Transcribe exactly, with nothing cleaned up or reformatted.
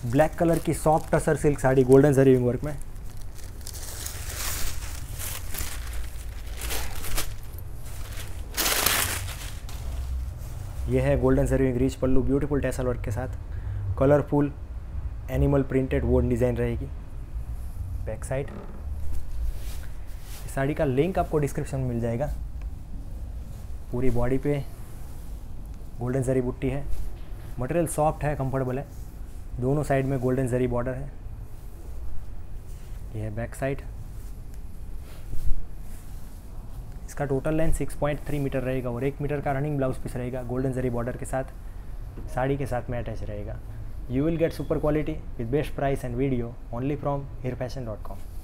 Black colour की soft tussar silk sari golden zari work में। यह है golden zari rich pallu beautiful tassel work के साथ, colourful animal printed wood design रहेगी। बैक साइड, इस साड़ी का लिंक आपको डिस्क्रिप्शन में मिल जाएगा। पूरी बॉडी पे गोल्डन जरी बुट्टी है, मटेरियल सॉफ्ट है, कंफर्टेबल है, दोनों साइड में गोल्डन जरी बॉर्डर है। यह है बैक साइड, इसका total length six point three metre रहेगा और एक मीटर का रनिंग ब्लाउज पीस रहेगा गोल्डन जरी बॉर्डर के साथ, साड़ी के साथ में अटैच रहेगा। You will get super quality with best price and video only from here fashion dot com.